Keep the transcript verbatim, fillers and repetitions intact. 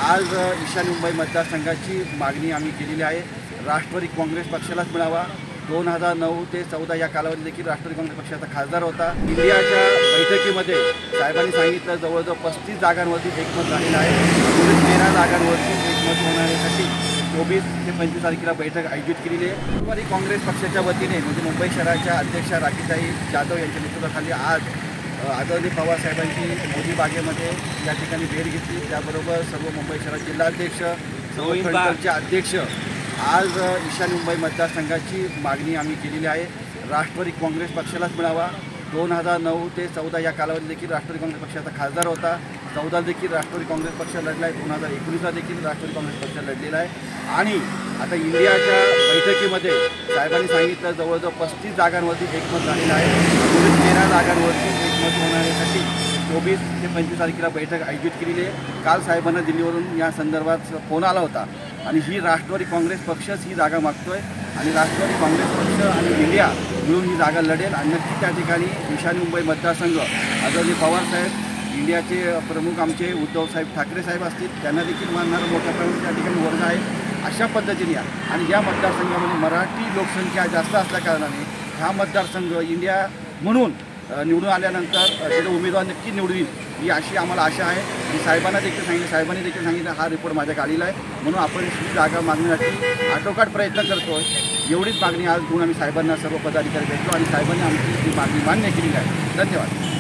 आज ईशान्य मुंबई मतदारसंघाची मागणी आम्ही केलेली आहे। राष्ट्रवादी काँग्रेस पक्षालाच मिळावा। दोन हजार नऊ ते चौदा या कालावधीत देखील राष्ट्रवादी काँग्रेस पक्षाचा खासदार होता। इंडियाच्या बैठकीमध्ये साहेबांनी सांगितलं जवळजवळ पस्तीस जागांवरती एकमत झालेलं आहे। तेरा जागांवरती एकमत होण्यासाठी चोवीस ते पंचवीस तारखेला बैठक आयोजित केलेली आहे। राष्ट्रवादी काँग्रेस पक्षाच्या वतीने म्हणजे मुंबई शहराच्या अध्यक्षा राखीताई जाधव यांच्या नेतृत्वाखाली आज आदरणीय पवार साहेबांची मोदी बागेमध्ये या ठिकाणी भेट घेतली। त्याबरोबर सर्व मुंबई शहरात जिल्हाध्यक्ष सर्व फंडचे अध्यक्ष आज ईशान्य मुंबई मतदारसंघाची मागणी आम्ही केलेली आहे। राष्ट्रवादी काँग्रेस पक्षालाच मिळावा। दोन हजार नऊ ते चौदा या कालावधीत देखील राष्ट्रवादी काँग्रेस पक्षाचा खासदार होता। चौदा देखील राष्ट्रवादी काँग्रेस पक्ष लढला आहे। दोन हजार एकोणीसला देखील राष्ट्रवादी काँग्रेस पक्ष लढलेला आहे। आणि आता इंडियाच्या बैठकीमध्ये साहेबांनी सांगितलं जवळजवळ पस्तीस जागांवरती एकमत झालेलं आहे। तेरा जागांवरती एकमत होण्यासाठी चोवीस ते पंचवीस तारखेला बैठक आयोजित केलेली आहे। काल साहेबांना दिल्लीवरून या संदर्भात फोन आला होता आणि ही राष्ट्रवादी काँग्रेस पक्षच ही जागा मागतोय आणि राष्ट्रवादी काँग्रेस पक्ष आणि इंडिया मिळून ही जागा लढेल आणि नक्की त्या ठिकाणी ईशान्य मुंबई मतदारसंघ आदरणीय पवारसाहेब, इंडियाचे प्रमुख आमचे उद्धवसाहेब ठाकरे साहेब असतील त्यांना देखील मानणारं मोठ्या प्रमाणात त्या ठिकाणी वर्ग आहे। अशा पद्धतीने आणि या मतदारसंघामध्ये मराठी लोकसंख्या जास्त असल्याकारणाने हा मतदारसंघ इंडिया म्हणून निवडून आल्यानंतर त्याचे उमेदवार नक्की निवडून येईल ही अशी आम्हाला आशा आहे। मी साहेबांना देखील सांगितलं साहेबांनी देखील सांगितलं हा रिपोर्ट माझ्या गाडीला आहे म्हणून आपण ही जागा मागण्यासाठी आटोकाट प्रयत्न करतो आहे। एवढीच मागणी आज घेऊन आम्ही साहेबांना सर्व पदाधिकारी भेटलो आणि साहेबांनी आमची ही मागणी मान्य केलेली आहे। धन्यवाद।